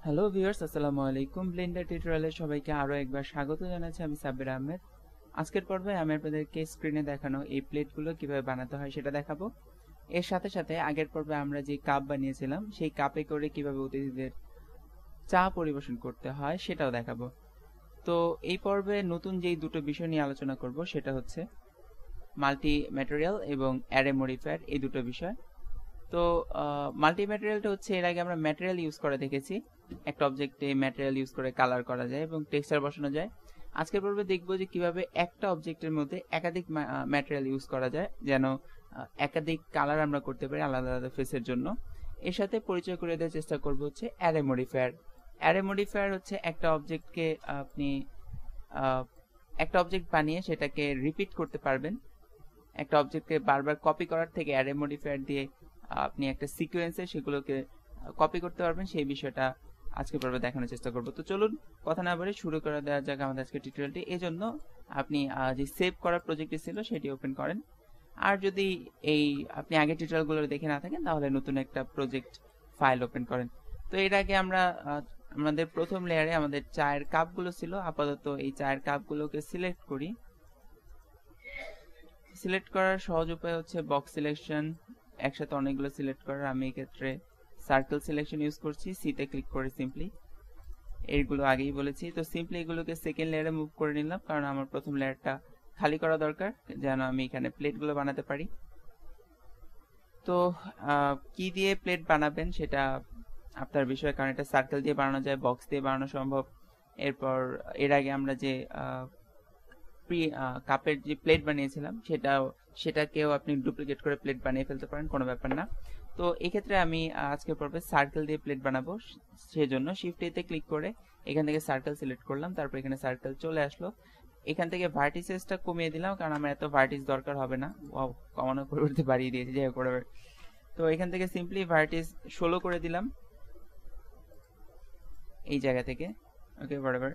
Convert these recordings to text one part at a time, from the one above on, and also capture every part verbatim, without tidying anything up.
Hello viewers, আসসালামু আলাইকুম। Blender টিউটোরিয়ালে সবাইকে আরও একবার স্বাগত জানাচ্ছি। আমি সাব্বির আহমেদ। আজকের পর্বে আমি আপনাদেরকে স্ক্রিনে দেখানো এই প্লেটগুলো কিভাবে বানাতে হয় সেটা দেখাবো। এর সাথে সাথে আগের পর্বে আমরা যে কাপ বানিয়েছিলাম সেই কাপে করে কিভাবে অতিথিদের চা পরিবেশন করতে হয় সেটাও দেখাবো। তো এই পর্বে নতুন যেই দুটো বিষয় নিয়ে আলোচনা করব সেটা হচ্ছে মাল্টি ম্যাটেরিয়াল এবং অ্যারে মডিফায়ার, এই দুটো বিষয়। তো মাল্টি ম্যাটেরিয়ালটা হচ্ছে এর আগে আমরা ম্যাটেরিয়াল ইউজ করে দেখেছি, একটা অবজেক্টে ম্যাটেরিয়াল ইউজ করে কালার করা যায় এবং টেক্সচার বসানো যায়। আজকের পর্বে দেখবো যে কিভাবে একটা অবজেক্টের মধ্যে একাধিক ম্যাটেরিয়াল ইউজ করা যায়, যেন একাধিক কালার আমরা করতে পারি আলাদা আলাদা ফেসের জন্য। এর সাথে পরিচয় করে দেওয়ার চেষ্টা করব হচ্ছে অ্যারে মডিফায়ার। অ্যারে মডিফায়ার হচ্ছে একটা অবজেক্টকে আপনি একটা অবজেক্ট বানিয়ে সেটাকে রিপিট করতে পারবেন। একটা অবজেক্টকে বারবার কপি করার থেকে অ্যারে মডিফায়ার দিয়ে আপনি একটা সিকোয়েন্সে সেগুলোকে কপি করতে পারবেন, সেই বিষয়টা আজকে পর্বে দেখানোর চেষ্টা করব। তো চলুন কথা না বলে শুরু করে দেওয়া যাক আমাদের আজকে টিউটোরিয়ালটি। এই জন্য আপনি যে সেভ করার প্রজেক্টটি ছিল সেটি ওপেন করেন। আর যদি এই আপনি আগের টিউটোরিয়ালগুলো দেখে না থাকেন তাহলে নতুন একটা প্রজেক্ট ফাইল ওপেন করেন। তো এর আগে আমরা আমাদের প্রথম লেয়ারে আমাদের চায়ের কাপগুলো ছিল। আপাতত এই চায়ের কাপগুলোকে সিলেক্ট করি। সিলেক্ট করার সহজ উপায় হচ্ছে বক্স সিলেকশন, একসাথে অনেকগুলো সিলেক্ট করার। আমি এই ক্ষেত্রে সার্কেল সিলেকশন ইউজ করছি, সিতে ক্লিক করে সিম্পলি। এইগুলো আগেই বলেছি। তো সিম্পলি এগুলোকে সেকেন্ড লেয়ারে মুভ করে নিলাম, কারণ আমার প্রথম লেয়ারটা খালি করা দরকার যেন আমি এখানে প্লেটগুলো বানাতে পারি। তো কি দিয়ে প্লেট বানাবেন সেটা আপনার বিষয়, কারণ এটা সার্কেল দিয়ে বানানো যায়, বক্স দিয়ে বানানো সম্ভব। এরপর এর আগে আমরা যে কাপের যে প্লেট বানিয়েছিলাম সেটাও সেটাকেও আপনি ডুপ্লিকেট করে প্লেট বানিয়ে ফেলতে পারেন, কোনো ব্যাপার না। তো এই ক্ষেত্রে আমি আজকের পর্বে সার্কেল দিয়ে প্লেট বানাবো, সেজন্য শিফট এতে ক্লিক করে এখান থেকে সার্কেল সিলেক্ট করলাম। তারপর এখানে সার্কেল চলে আসলো। এখান থেকে ভার্টিসেসটা কমিয়ে দিলাম, কারণ আমার এত ভার্টিস দরকার হবে না। কমানোর পরিবর্তে বাড়িয়ে দিয়েছি, যাই হোক। তো এখান থেকে সিম্পলি ভার্টিস ষোলো করে দিলাম এই জায়গা থেকে। ওকে, বরাবর।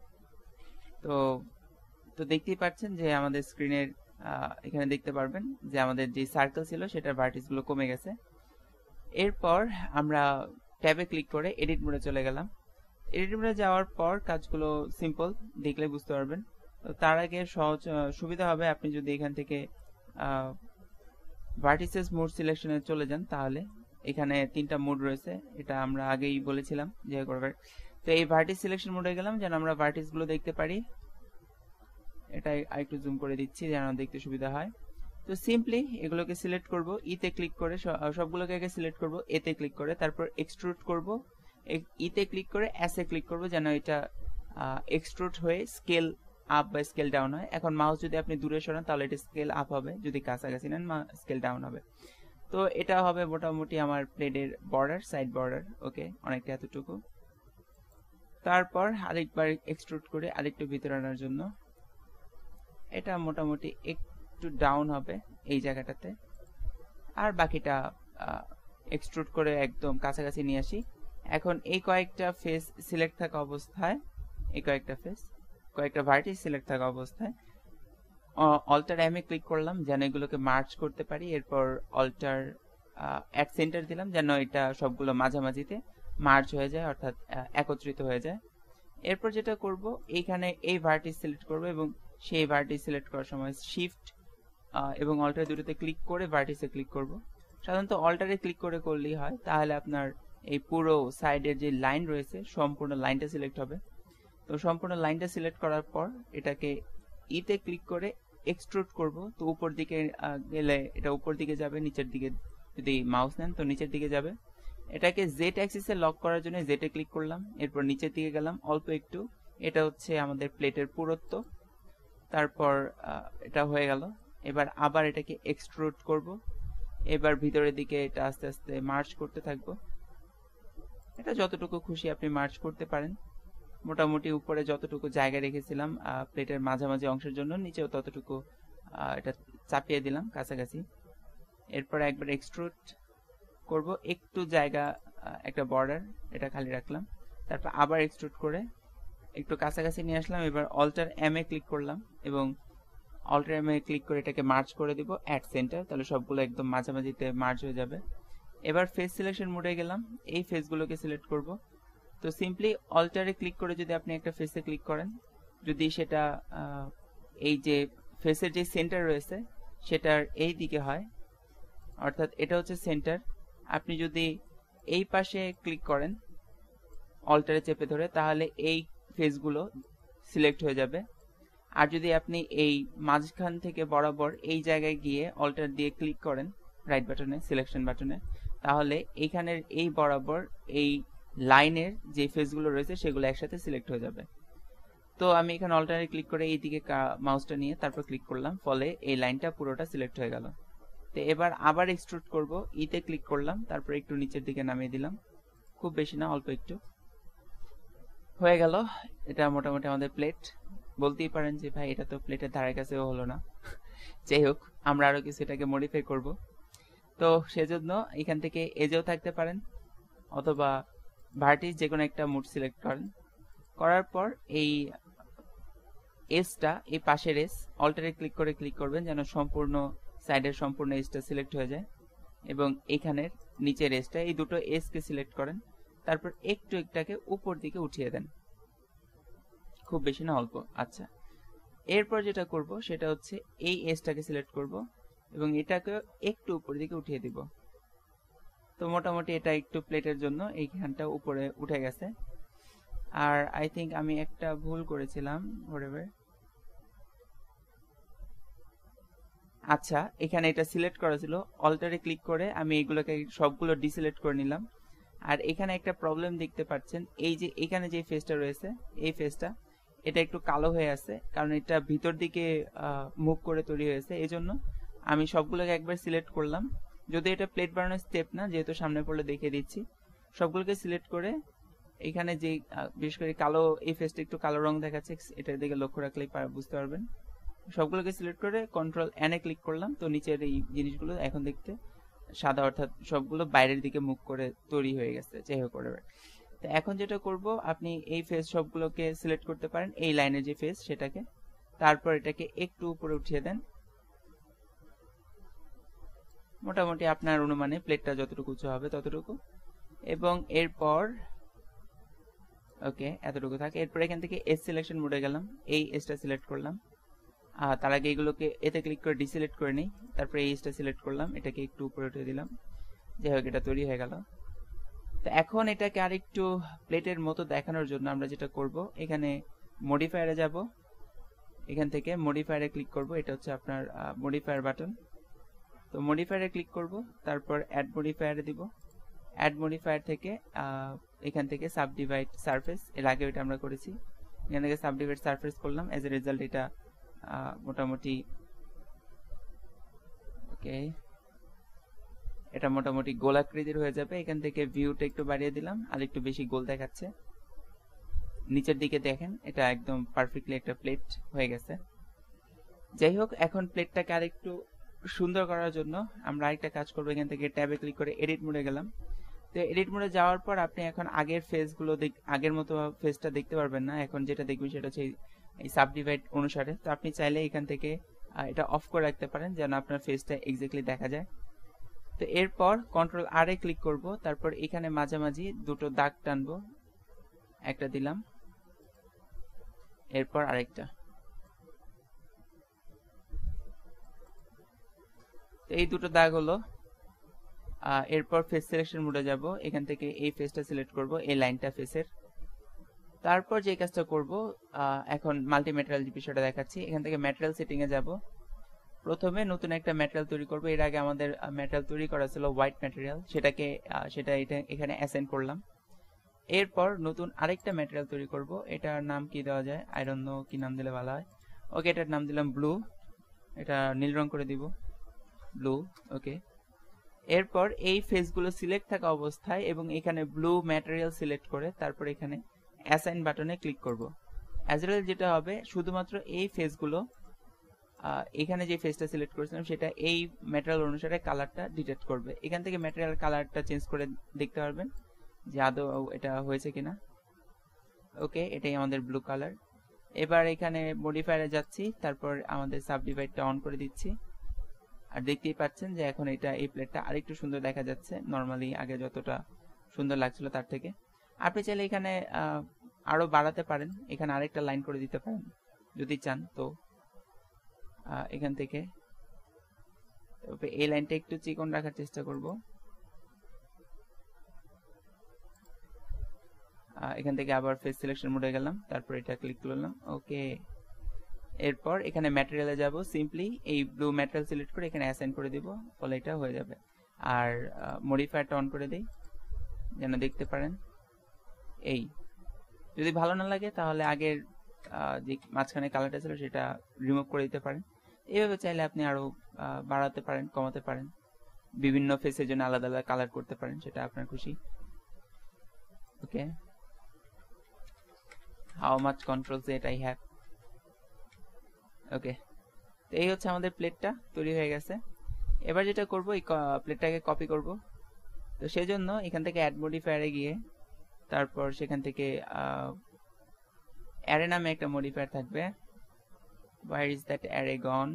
তো তো দেখতেই পাচ্ছেন যে আমাদের স্ক্রিনের এখানে দেখতে পারবেন যে আমাদের যে সার্কেল ছিল সেটার ভার্টিসগুলো কমে গেছে। এরপর আমরা ট্যাবে ক্লিক করে এডিট মোডে চলে গেলাম। এডিট মোডে যাওয়ার পর কাজগুলো সিম্পল, দেখলে বুঝতে পারবেন। তো তার আগে সহজ সুবিধা হবে আপনি যদি এখান থেকে ভার্টিসেস মোড সিলেকশনে চলে যান, তাহলে এখানে তিনটা মোড রয়েছে, এটা আমরা আগেই বলেছিলাম যে করবে। তো এই ভার্টিস সিলেকশন মোডে গেলাম যেন আমরা ভার্টিসগুলো দেখতে পারি। এটা আরেকটু জুম করে দিচ্ছি যেন দেখতে সুবিধা হয়। তো সিম্পলি এগুলোকে সিলেক্ট করব, ইতে ক্লিক করে সবগুলোকে আগে সিলেক্ট করব, এতে ক্লিক করে তারপর এক্সট্রুড করব, ইতে ক্লিক করে অ্যাসে ক্লিক করব যেন এটা এক্সট্রুড হয়ে স্কেল আপ বা স্কেল ডাউন হয়। এখন মাউস যদি আপনি দূরে সরান তাহলে এটা স্কেল আপ হবে, যদি কাছাকাছি নেন স্কেল ডাউন হবে। তো এটা হবে মোটামুটি আমার প্লেটের বর্ডার, সাইড বর্ডার। ওকে, অনেকটা এতটুকু। তারপর আরেকবার এক্সট্রুড করে আরেকটু ভিতরে আনার জন্য এটা মোটামুটি একটু ডাউন হবে এই জায়গাটাতে। আর বাকিটা এক্সট্রুড করে একদম কাছাকাছি নিয়ে আসি। এখন এই কয়েকটা ফেস সিলেক্ট থাকা অবস্থায়, এই কয়েকটা ফেস কয়েকটা ভার্টিস সিলেক্ট থাকা অবস্থায় অল্টার এম এ ক্লিক করলাম যেন এগুলোকে মার্চ করতে পারি। এরপর অল্টার অ্যাট সেন্টার দিলাম যেন এটা সবগুলো মাঝামাঝিতে মার্চ হয়ে যায়, অর্থাৎ একত্রিত হয়ে যায়। এরপর যেটা করব, এইখানে এই ভার্টিস সিলেক্ট করব এবং সেই ভার্টিস সিলেক্ট করার সময় শিফট এবং অল্টার দুটোতে ক্লিক করে ভার্টিসে ক্লিক করব। সাধারণত অল্টারে ক্লিক করে করলেই হয়, তাহলে আপনার এই পুরো সাইডের যে লাইন রয়েছে সম্পূর্ণ লাইনটা সিলেক্ট হবে। তো সম্পূর্ণ লাইনটা সিলেক্ট করার পর এটাকে ইতে ক্লিক করে এক্সট্রুড করব। তো উপর দিকে গেলে এটা উপর দিকে যাবে, নিচের দিকে যদি মাউস নেন তো নিচের দিকে যাবে। এটাকে জেড অ্যাক্সিসে লক করার জন্য জেটে ক্লিক করলাম, এরপর নিচের দিকে গেলাম অল্প একটু। এটা হচ্ছে আমাদের প্লেটের পুরুত্ব। তারপর এটা হয়ে গেল। এবার আবার এটাকে এক্সট্রুড করব। এবার ভিতরের দিকে এটা আস্তে আস্তে মার্চ করতে থাকবো। এটা যতটুকু খুশি আপনি মার্চ করতে পারেন। মোটামুটি উপরে যতটুকু জায়গা রেখেছিলাম প্লেটের মাঝামাঝি অংশের জন্য, নিচেও ততটুকু এটা চাপিয়ে দিলাম কাছাকাছি। এরপর একবার এক্সট্রুড করব, একটু জায়গা একটা বর্ডার এটা খালি রাখলাম। তারপর আবার এক্সট্রুড করে একটু কাছাকাছি নিয়ে আসলাম। এবার অল্টার এম এ ক্লিক করলাম এবং অল্টার এম এ ক্লিক করে এটাকে মার্চ করে দিব অ্যাট সেন্টার, তাহলে সবগুলো একদম মাঝামাঝিতে মার্চ হয়ে যাবে। এবার ফেস সিলেকশন মোডে গেলাম, এই ফেসগুলোকে সিলেক্ট করব। তো সিম্পলি অল্টারে ক্লিক করে যদি আপনি একটা ফেসে ক্লিক করেন, যদি সেটা এই যে ফেসের যে সেন্টার রয়েছে সেটার এই দিকে হয়, অর্থাৎ এটা হচ্ছে সেন্টার, আপনি যদি এই পাশে ক্লিক করেন অল্টারে চেপে ধরে, তাহলে এই ফেসগুলো সিলেক্ট হয়ে যাবে। আর যদি আপনি এই মাঝখান থেকে বরাবর এই জায়গায় গিয়ে অল্টার দিয়ে ক্লিক করেন রাইট বাটনে, সিলেকশন বাটনে, তাহলে এইখানের এই বরাবর এই লাইনের যে ফেসগুলো রয়েছে সেগুলো একসাথে সিলেক্ট হয়ে যাবে। তো আমি এখানে অল্টারে ক্লিক করে এই দিকে মাউসটা নিয়ে তারপর ক্লিক করলাম, ফলে এই লাইনটা পুরোটা সিলেক্ট হয়ে গেল। তো এবার আবার এক্সট্রুড করব, ইতে ক্লিক করলাম, তারপর একটু নিচের দিকে নামিয়ে দিলাম, খুব বেশি না, অল্প একটু, হয়ে গেল। এটা মোটামুটি আমাদের প্লেট। বলতেই পারেন যে ভাই এটা তো প্লেটের ধারে কাছেও হলো না। যাই হোক, আমরা আরো কিছু এটাকে মডিফাই করব। তো সেজন্য এখান থেকে এজেও থাকতে পারেন অথবা ভার্টিস, যে কোনো একটা মুড সিলেক্ট করেন, করার পর এই এসটা, এই পাশের এস অল্টারে ক্লিক করে ক্লিক করবেন যেন সম্পূর্ণ সাইডের সম্পূর্ণ এসটা সিলেক্ট হয়ে যায়, এবং এখানের নিচের এসটা, এই দুটো এসকে সিলেক্ট করেন, তারপর একটু একটাকে উপর দিকে উঠিয়ে দেন, খুব বেশি না, অল্প। আচ্ছা, এরপর যেটা করব সেটা হচ্ছে এই এসটাকে সিলেক্ট করব এবং এটাকে একটু উপর দিকে উঠিয়ে দিব। তো মোটামুটি এটা একটু প্লেটের জন্য এইখানটা উপরে উঠে গেছে। আর আই থিঙ্ক আমি একটা ভুল করেছিলাম, হোয়াটএভার। আচ্ছা, এখানে এটা সিলেক্ট করা ছিল, অল্টারে ক্লিক করে আমি এগুলোকে সবগুলো ডিসিলেক্ট করে নিলাম। আর এখানে একটা প্রবলেম দেখতে পাচ্ছেন, এই যে এখানে যে ফেসটা রয়েছে, এই ফেসটা এটা একটু কালো হয়ে আছে, কারণ এটা ভিতর দিকে মুভ করে তৈরি হয়েছে। এই জন্য আমি সবগুলোকে একবার সিলেক্ট করলাম, যদি এটা প্লেট বানানোর স্টেপ না, যেহেতু সামনে পড়লে দেখিয়ে দিচ্ছি। সবগুলোকে সিলেক্ট করে এখানে যে বিশেষ করে কালো, এই ফেসটা একটু কালো রং দেখাচ্ছে, এটার দিকে লক্ষ্য রাখলেই বুঝতে পারবেন। সবগুলোকে সিলেক্ট করে কন্ট্রোল এন এ ক্লিক করলাম, তো নিচের এই জিনিসগুলো এখন দেখতে সাদা, অর্থাৎ সবগুলো বাইরের দিকে মুখ করে তৈরি হয়ে গেছে। যাই হোক, তো এখন যেটা করব, আপনি এই ফেস সবগুলোকে সিলেক্ট করতে পারেন, এই লাইনের যে ফেস সেটাকে, তারপর এটাকে একটু উপরে উঠিয়ে দেন, মোটামুটি আপনার অনুমানে প্লেটটা যতটুকু উঁচু হবে ততটুকু, এবং এরপর ওকে এতটুকু থাকে। এরপর এখান থেকে এস সিলেকশন মোডে গেলাম, এই এসটা সিলেক্ট করলাম, আর তার আগে এগুলোকে এতে ক্লিক করে ডিসিলেক্ট করে নিই, তারপরে এই এসটা সিলেক্ট করলাম, এটাকে একটু উপরে উঠিয়ে দিলাম। যাই হোক, এটা তৈরি হয়ে গেল। তো এখন এটাকে আরেকটু প্লেটের মতো দেখানোর জন্য আমরা যেটা করব, এখানে মডিফায়ারে যাব, এখান থেকে মডিফায়ারে ক্লিক করব, এটা হচ্ছে আপনার মডিফায়ার বাটন। তো মডিফায়ারে ক্লিক করব, তারপর অ্যাড মডিফায়ারে দিব, অ্যাড মডিফায়ার থেকে এখান থেকে সাবডিভাইড সারফেস, এর আগে এটা আমরা করেছি, এখান থেকে সাবডিভাইড সারফেস করলাম। এজ এ রেজাল্ট এটা মোটামুটি ওকে, এটা মোটামুটি গোলাকৃতির হয়ে যাবে। এখান থেকে ভিউটা একটু বাড়িয়ে দিলাম, আর একটু বেশি গোল দেখাচ্ছে। নিচের দিকে দেখেন, এটা একদম পারফেক্টলি একটা প্লেট হয়ে গেছে। যাই হোক, এখন প্লেটটাকে আরেকটু সুন্দর করার জন্য আমরা আরেকটা কাজ করবো, এখান থেকে ট্যাবে ক্লিক করে এডিট মোডে গেলাম। তো এডিট মোডে যাওয়ার পর আপনি এখন আগের ফেসগুলো আগের মতো ফেসটা দেখতে পারবেন না, এখন যেটা দেখবেন সেটা হচ্ছে এই সাবডিভাইড অনুসারে। তো আপনি চাইলে এখান থেকে এটা অফ করে রাখতে পারেন যেন আপনার ফেসটা এক্স্যাক্টলি দেখা যায়। তো এরপর কন্ট্রোল আর এ ক্লিক করব, তারপর এখানে মাঝামাঝি দুটো দাগ টানবো, একটা দিলাম, এরপর আরেকটা। তো এই দুটো দাগ হলো। এরপর ফেস সিলেকশন মোডে যাব, এখান থেকে এই ফেসটা সিলেক্ট করব, এই লাইনটা ফেসের। তারপর যে কাজটা করব, এখন মাল্টি ম্যাটেরিয়াল যে বিষয়টা দেখাচ্ছি, এখান থেকে ম্যাটেরিয়াল সেটিং এ যাব। প্রথমে নতুন একটা ম্যাটেরিয়াল তৈরি করব। এর আগে আমাদের ম্যাটেরিয়াল তৈরি করা ছিল হোয়াইট ম্যাটেরিয়াল, সেটাকে সেটা এটা এখানে অ্যাসাইন করলাম। এরপর নতুন আরেকটা ম্যাটেরিয়াল তৈরি করব, এটার নাম কি দেওয়া যায়, আই ডোন্ট নো কি নাম দিলে ভালো হয়। ওকে, এটার নাম দিলাম ব্লু, এটা নীল রং করে দিব, ব্লু। ওকে, এরপর এই ফেসগুলো সিলেক্ট থাকা অবস্থায় এবং এখানে ব্লু ম্যাটেরিয়াল সিলেক্ট করে তারপর এখানে অ্যাসাইন বাটনে ক্লিক করব। অ্যাজ রেজাল্ট যেটা হবে, শুধুমাত্র এই ফেসগুলো, এখানে যে ফেসটা সিলেক্ট করেছিলাম সেটা এই ম্যাটেরিয়াল অনুসারে কালারটা ডিটেক্ট করবে। এখান থেকে ম্যাটেরিয়াল কালারটা চেঞ্জ করে দেখতে পারবেন যে আদৌ এটা হয়েছে কিনা। ওকে, এটাই আমাদের ব্লু কালার। এবার এখানে মডিফায়ারে যাচ্ছি, তারপর আমাদের সাবডিভাইডটা অন করে দিচ্ছি, আর দেখতেই পাচ্ছেন যে এখন এটা এই প্লেটটা আরেকটু সুন্দর দেখা যাচ্ছে, নর্মালি আগে যতটা সুন্দর লাগছিল তার থেকে। আপনি চাইলে এখানে আরো বাড়াতে পারেন, এখানে আরেকটা লাইন করে দিতে পারেন যদি চান। তো এখান থেকে তবে এই লাইনটা একটু চিকন রাখার চেষ্টা করব। এখান থেকে আবার ফেস সিলেকশন মোডে গেলাম, তারপর এটা ক্লিক করলাম, ওকে। এরপর এখানে ম্যাটেরিয়ালে যাব, সিম্পলি এই ব্লু ম্যাটেরিয়াল সিলেক্ট করে এখানে অ্যাসাইন করে দিব, ফলে এটা হয়ে যাবে। আর মডিফায়ারটা অন করে দেই যেন দেখতে পারেন। এই যদি ভালো না লাগে তাহলে আগের যে মাঝখানে কালারটা ছিল সেটা রিমুভ করে দিতে পারেন। এইভাবে চাইলে আপনি আরো বাড়াতে পারেন, কমাতে পারেন, বিভিন্ন ফেসের জন্য আলাদা আলাদা কালার করতে পারেন, সেটা আপনার খুশি। Okay, how much control set I have. Okay, তো এই হচ্ছে আমাদের প্লেটটা তৈরি হয়ে গেছে। এবার যেটা করব, এই প্লেটটাকে কপি করব। তো সেই জন্য এখান থেকে অ্যাড মডিফায়ারে গিয়ে তারপর সেখান থেকে অ্যারে নামে একটা মডিফায়ার থাকবে, where is that array gone,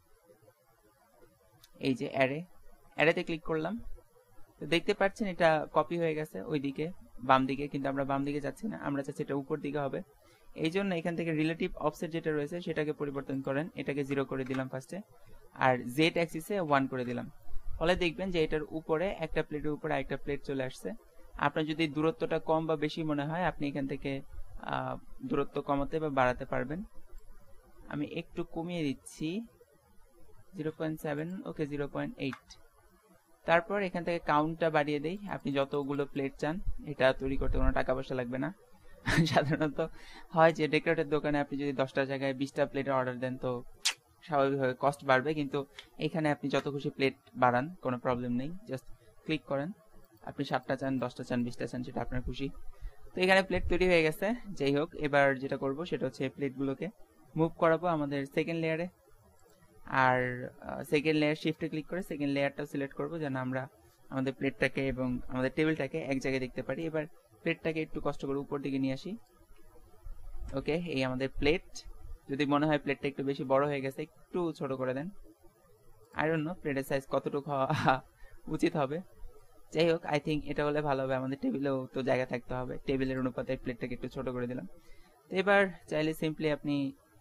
এই যে অ্যারে, অ্যারেতে ক্লিক করলাম। তো দেখতে পাচ্ছেন এটা কপি হয়ে গেছে ওইদিকে বাম দিকে, কিন্তু আমরা বাম দিকে যাচ্ছি না, আমরা চাচ্ছি এটা উপর দিকে হবে। এই জন্য এখান থেকে রিলেটিভ অফসেট যেটা রয়েছে সেটাকে পরিবর্তন করেন, এটাকে জিরো করে দিলাম ফার্স্টে, আর জেড অ্যাক্সিসে ওয়ান করে দিলাম। ফলে দেখবেন যে এটার উপরে একটা প্লেটের উপরে আরেকটা প্লেট চলে আসছে। আপনার যদি দূরত্বটা কম বা বেশি মনে হয় আপনি এখান থেকে দূরত্ব কমাতে বা বাড়াতে পারবেন। আমি একটু কমিয়ে দিচ্ছি, zero point seven, okay zero point eight. তারপর এখান থেকে কাউন্টটা বাড়িয়ে দেই, আপনি যতগুলো প্লেট চান। এটা তৈরি করতে কোনো টাকা পয়সা লাগবে না। সাধারণত হয় যে ডেকোরেটের দোকানে আপনি যদি দশটা জায়গায় বিশটা প্লেটের অর্ডার দেন তো স্বাভাবিকভাবে কস্ট বাড়বে, কিন্তু এখানে আপনি যত খুশি প্লেট বাড়ান, কোনো প্রবলেম নেই। জাস্ট ক্লিক করেন, আপনি সাতটা চান, দশটা চান, বিশটা চান, সেটা আপনার খুশি। তো এখানে প্লেট তৈরি হয়ে গেছে। যাই হোক, এবার যেটা করব সেটা হচ্ছে প্লেটগুলোকে মুভ করাবো আমাদের সেকেন্ড লেয়ারে। আর সেকেন্ড লেয়ার শিফটে ক্লিক করে সেকেন্ড লেয়ারটাও সিলেক্ট করব যেন আমরা আমাদের প্লেটটাকে এবং আমাদের টেবিলটাকে এক জায়গায় দেখতে পারি। এবার প্লেটটাকে একটু কষ্ট করে উপর দিকে নিয়ে আসি। ওকে, এই আমাদের প্লেট। যদি মনে হয় প্লেটটা একটু বেশি বড় হয়ে গেছে, একটু ছোট করে দেন। আই ডোন্ট নো প্লেটের সাইজ কতটুকু হওয়া উচিত হবে। যাই হোক, আই থিঙ্ক এটা হলে ভালো হবে, আমাদের টেবিলেও তো জায়গা থাকতে হবে, টেবিলের অনুপাতে প্লেটটাকে একটু ছোট করে দিলাম। তো এবার চাইলে সিম্পলি আপনি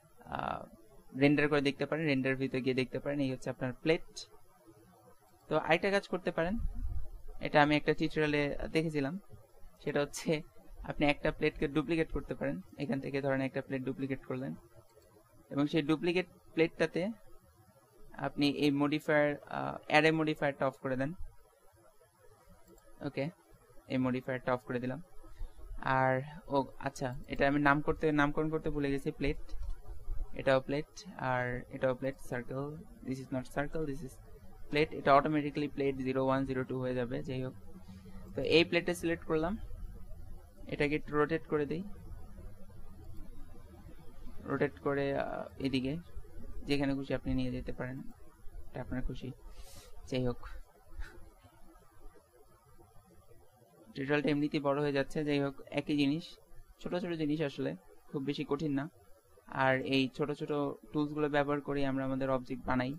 রেন্ডার করে দেখতে পারেন, রেন্ডার ভিতরে গিয়ে দেখতে পারেন এই হচ্ছে আপনার প্লেট। তো আরেকটা কাজ করতে পারেন, এটা আমি একটা টিউটোরিয়ালে দেখেছিলাম, সেটা হচ্ছে আপনি একটা প্লেটকে ডুপ্লিকেট করতে পারেন। এখান থেকে ধরেন একটা প্লেট ডুপ্লিকেট করলেন এবং সেই ডুপ্লিকেট প্লেটটাতে আপনি এই মডিফায়ার অ্যারে মডিফায়ারটা অফ করে দেন। ওকে, এই মডিফায়ারটা অফ করে দিলাম। আর ও আচ্ছা, এটা আমি নাম করতে নামকরণ করতে ভুলে গেছি, প্লেট, এটাও প্লেট, আর এটাও plate. Circle, this is not circle, this is plate. এটা automatically plate zero one zero two হয়ে যাবে। যাই হোক, তো এই প্লেটটা সিলেক্ট করলাম, এটাকে একটু রোটেট করে দিই, রোটেট করে এদিকে যেখানে খুশি আপনি নিয়ে যেতে পারেন, এটা আপনার খুশি। যাই হোক, টিউটোরিয়ালটা এমনিতেই বড় হয়ে যাচ্ছে। যাই হোক, একই জিনিস, ছোট ছোট জিনিস, আসলে খুব বেশি কঠিন না। আর এই ছোট ছোট টুলসগুলো ব্যবহার করে আমরা আমাদের অবজেক্ট বানাই।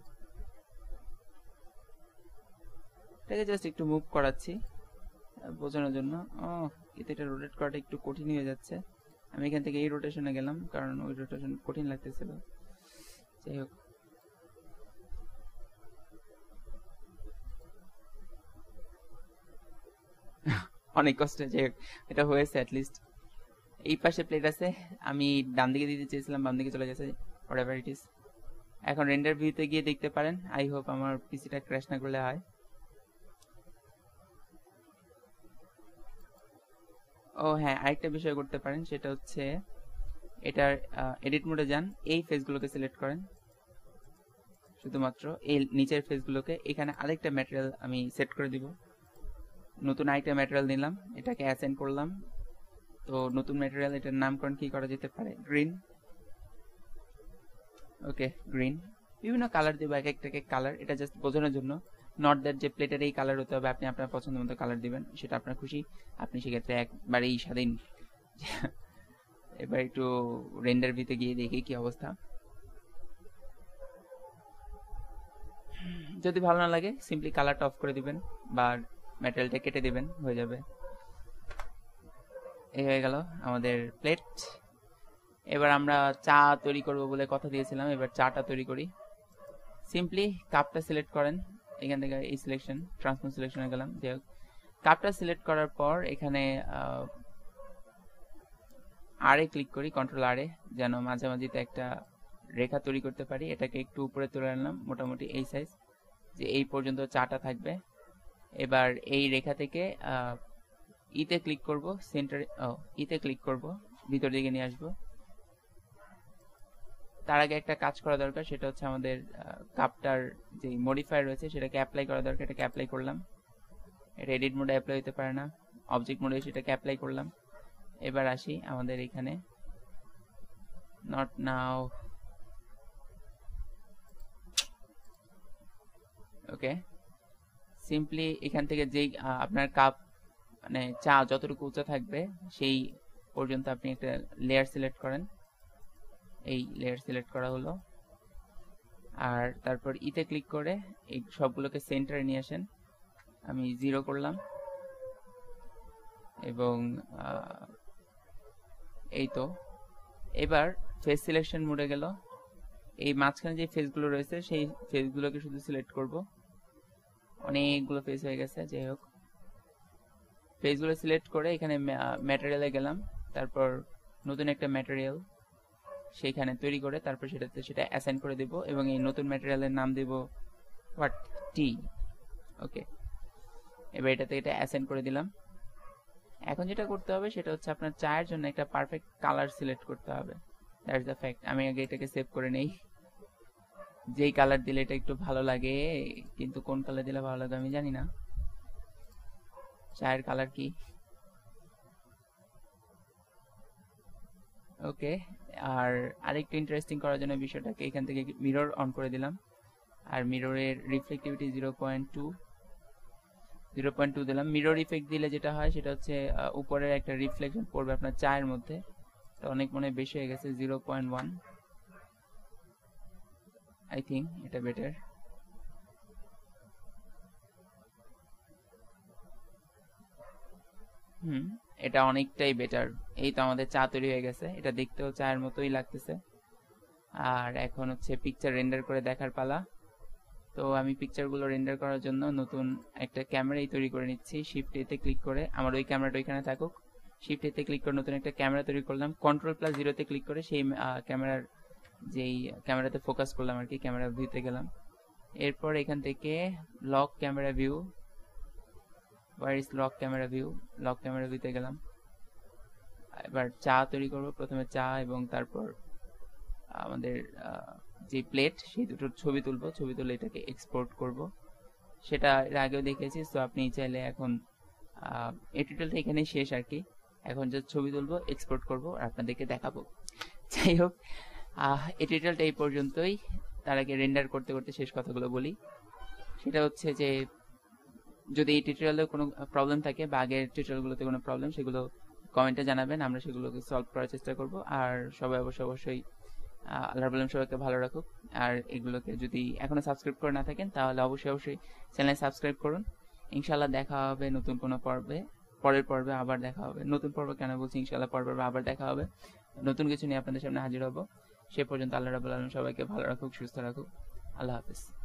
এটাকে জাস্ট একটু মুভ করাচ্ছি বোঝানোর জন্য। ও কিন্তু এটা রোটেট করাটা একটু কঠিন হয়ে যাচ্ছে। আমি এখান থেকে এই রোটেশনে গেলাম কারণ ওই রোটেশন কঠিন লাগতেছিল। যাই হোক, অনেক কষ্টে, যাই হোক এটা হয়েছে অ্যাটলিস্ট। এই পাশে প্লেট আছে, আমি ডান দিকে দিতে চেয়েছিলাম, বাম দিকে চলে গেছে, হোয়াটএভার ইট ইজ। এখন রেন্ডার ভিউতে গিয়ে দেখতে পারেন। আই হোপ আমার পিসিটা ক্র্যাশ না করলে হয়। ও হ্যাঁ, আরেকটা বিষয় করতে পারেন, সেটা হচ্ছে এটার এডিট মোডে যান, এই ফেসগুলোকে সিলেক্ট করেন, শুধুমাত্র এই নিচের ফেসগুলোকে। এখানে আরেকটা ম্যাটেরিয়াল আমি সেট করে দিব, নতুন আরেকটা ম্যাটেরিয়াল নিলাম, এটাকে অ্যাসাইন করলাম। তো নতুন ম্যাটেরিয়াল, এটার নামকরণ কি করা যেতে পারে, গ্রিন। Okay, green. বিভিন্ন কালার দিব, এক একটাকে কালার, এটা জাস্ট বোঝানোর জন্য, নট দ্যাট যে প্লেটের এই কালার হতে হবে, আপনি আপনার পছন্দ মতো কালার দিবেন, সেটা আপনার খুশি, আপনি সেক্ষেত্রে একবারেই স্বাধীন। এবার একটু রেন্ডার ভিতে গিয়ে দেখি কি অবস্থা। যদি ভালো না লাগে সিম্পলি কালারটা অফ করে দিবেন বা ম্যাটেরিয়ালটা কেটে দিবেন, হয়ে যাবে। এই হয়ে গেল আমাদের প্লেট। এবার আমরা চা তৈরি করব বলে কথা দিয়েছিলাম, এবার চাটা তৈরি করি। সিম্পলি কাপটা সিলেক্ট করেন, এখান থেকে এই সিলেকশন ট্রান্সফর্ম সিলেকশনে গেলাম। যাই হোক, কাপটা সিলেক্ট করার পর এখানে আরে ক্লিক করি, কন্ট্রোল আরে, যেন মাঝামাঝিতে একটা রেখা তৈরি করতে পারি। এটাকে একটু উপরে তুলে আনলাম, মোটামুটি এই সাইজ, যে এই পর্যন্ত চাটা থাকবে। এবার এই রেখা থেকে ইতে ক্লিক করব, সেন্টারে ও ইতে ক্লিক করব, ভিতর দিকে নিয়ে আসবো। তার আগে একটা কাজ করা দরকার, সেটা হচ্ছে আমাদের কাপটার যে মডিফায়ার রয়েছে সেটাকে অ্যাপ্লাই করা দরকার। এটাকে অ্যাপ্লাই করলাম, এটা এডিট মোডে অ্যাপ্লাই হতে পারে না, অবজেক্ট মোডে সেটাকে অ্যাপ্লাই করলাম। এবার আসি আমাদের এখানে, নট নাও, ওকে। সিম্পলি এখান থেকে যেই আপনার কাপ মানে চা যতটুকু উঁচা থাকবে সেই পর্যন্ত আপনি একটা লেয়ার সিলেক্ট করেন। এই লেয়ার সিলেক্ট করা হলো, আর তারপর ইতে ক্লিক করে এই সবগুলোকে সেন্টারে নিয়ে আসেন। আমি জিরো করলাম এবং এই তো। এবার ফেস সিলেকশন মোডে গেল, এই মাঝখানে যে ফেসগুলো রয়েছে সেই ফেসগুলোকে শুধু সিলেক্ট করব। অনেকগুলো ফেস হয়ে গেছে, যাই হোক। ফেসগুলো সিলেক্ট করে এখানে ম্যাটেরিয়ালে গেলাম, তারপর নতুন একটা ম্যাটেরিয়াল সেইখানে তৈরি করে তারপর সেটাতে সেটা অ্যাসাইন করে দেব, এবং এই নতুন ম্যাটেরিয়ালের নাম দেব হোয়াট টি। ওকে, এবার এটাতে এটা অ্যাসাইন করে দিলাম। এখন যেটা করতে হবে সেটা হচ্ছে আপনার চায়ের জন্য একটা পারফেক্ট কালার সিলেক্ট করতে হবে। That's the fact. আমি আগে এটাকে সেভ করে নেই, যেই কালার দিলে এটা একটু ভালো লাগে, কিন্তু কোন কালার দিলে ভালো লাগে আমি জানি না। চায়ের কালার কি? ওকে, আর আরেকটু ইন্টারেস্টিং করার জন্য বিষয়টাকে এখান থেকে মিরর অন করে দিলাম, আর মিররের reflectivity zero point two zero point two দিলাম। মিরর ইফেক্ট দিলে যেটা হয় সেটা হচ্ছে উপরের একটা রিফ্লেকশন পড়বে আপনার চায়ের মধ্যে, তো অনেক মনে বেশি হয়ে গেছে, zero point one I think এটা বেটার। হুম, এটা অনেকটাই বেটার। এই তো আমাদের চা তৈরি হয়ে গেছে, এটা দেখতেও চায়ের মতোই লাগতেছে। আর এখন হচ্ছে পিকচার রেন্ডার করে দেখার পালা। তো আমি পিকচারগুলো রেন্ডার করার জন্য নতুন একটা ক্যামেরাই তৈরি করে নিচ্ছি। শিফট এতে ক্লিক করে, আমার ওই ক্যামেরাটা ওইখানে থাকুক, শিফট এতে ক্লিক করে নতুন একটা ক্যামেরা তৈরি করলাম। কন্ট্রোল প্লাস জিরোতে ক্লিক করে সেই ক্যামেরার যেই ক্যামেরাতে ফোকাস করলাম আর কি, ক্যামেরা ভিউতে গেলাম। এরপর এখান থেকে lock camera view, where is lock camera view, lock camera ভিউতে গেলাম। এবার চা তৈরি করব, প্রথমে চা এবং তারপর আমাদের যে প্লেট সেই দুটোর ছবি তুলবো, ছবি তুলে এটাকে এক্সপোর্ট করব। সেটা এর আগেও দেখেছি, তো আপনি চাইলে এখন এই টিউটোরিয়ালটা এখানেই শেষ আর কি। এখন যে ছবি তুলবো, এক্সপোর্ট করব আর আপনাদেরকে দেখাবো। যাই হোক, এই টিউটোরিয়ালটা এই পর্যন্তই। তার আগে রেন্ডার করতে করতে শেষ কথাগুলো বলি। সেটা হচ্ছে যে যদি এই টিউটোরিয়ালে কোনো প্রবলেম থাকে বা আগের টিউটোরিয়ালগুলোতে কোনো প্রবলেম, সেগুলো কমেন্টে জানাবেন, আমরা সেগুলোকে সলভ করার চেষ্টা করব। আর সবাই অবশ্যই অবশ্যই আল্লাহর বলেন সবাইকে ভালো রাখুক। আর এগুলোকে যদি এখনো সাবস্ক্রাইব করে না থাকেন তাহলে অবশ্যই অবশ্যই চ্যানেলে সাবস্ক্রাইব করুন। ইনশাআল্লাহ দেখা হবে নতুন কোনো পর্বে, পরের পর্বে আবার দেখা হবে। নতুন পর্ব কেন বলছি, ইনশাআল্লাহ পরের পর্বে আবার দেখা হবে, নতুন কিছু নিয়ে আপনাদের সামনে হাজির হব। সে পর্যন্ত আল্লাহ রাব্বুল আলামিন সবাইকে ভালো রাখুক, সুস্থ রাখুক। আল্লাহ হাফেজ।